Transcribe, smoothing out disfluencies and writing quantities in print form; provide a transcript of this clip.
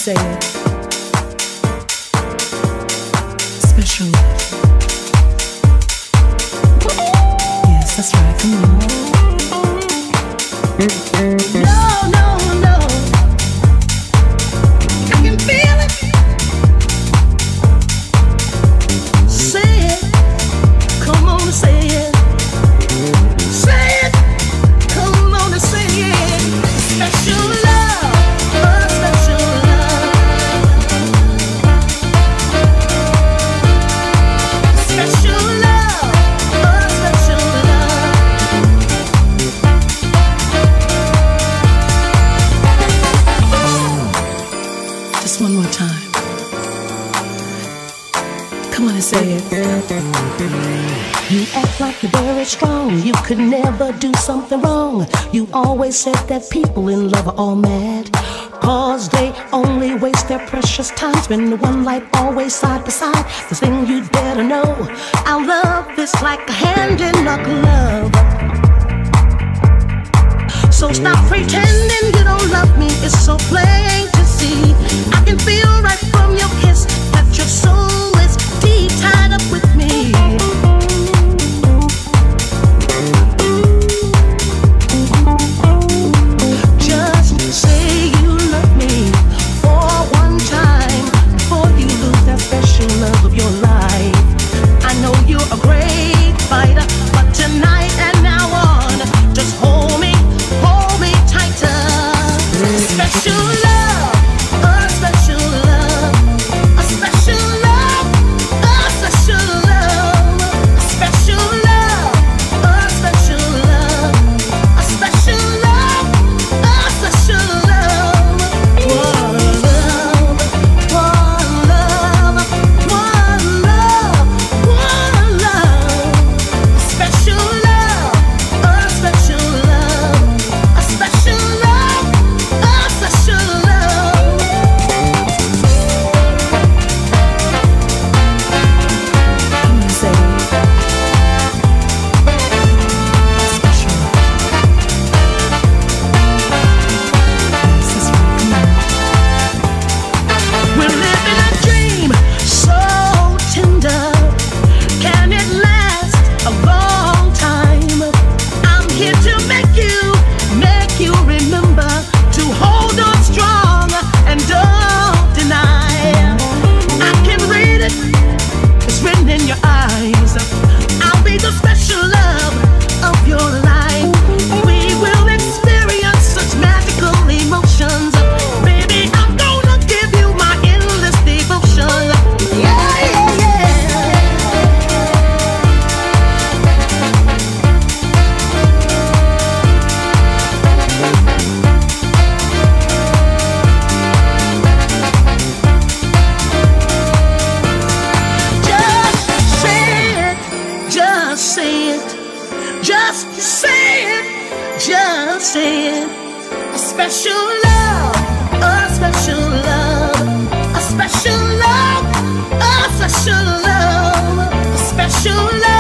say it. Special. Yes, that's right. Come on. No, no, no. I can feel it. Say it. Come on and say it. Say it. Come on and say it. Special love. Special love. Special love. Special love. Just one more time. Come on and say it. You act like you're very strong. You could never do something wrong. You always said that people in love are all mad, 'cause they only waste their precious time spending one life always side by side. The thing you'd better know, our love is like a hand in a glove. So stop pretending you don't love me. It's so plain to see. I can feel right from your kiss that your soul is deep tied up with me. Just say you love me for one time before you lose that special love of your life. I know you're a great fighter, but tonight and now on, just hold me tighter. Special love, a special love, a special love, a special love, a special love, a special love, a special love, a special love. One love, one love, one love, one love. A special love, a special love, a special love, a special love. Come on, say it. Special. Yes, that's right. Come on. We're living a dream so tender. Can it last a long time? I'm here to make you remember to hold on strong and don't deny. I can read it, it's written in your eyes. I'll be the special love of your life. We will experience such magical emotions. Baby, I'm gonna give you my endless devotion. Yeah, yeah, yeah. Just say it, just say it, just say it. A special love, a special love, a special love, a special love, a special love.